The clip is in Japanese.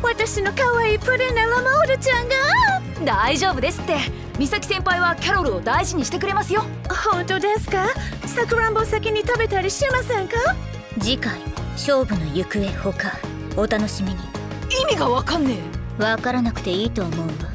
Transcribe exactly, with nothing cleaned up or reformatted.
私の可愛いプリンなラモールちゃんが。 大丈夫ですって。美咲先輩はキャロルを大事にしてくれますよ。 本当ですか？さくらんぼ先に食べたりしませんか？ 次回勝負の行方ほかお楽しみに。 意味がわかんねえ。 わからなくていいと思うわ。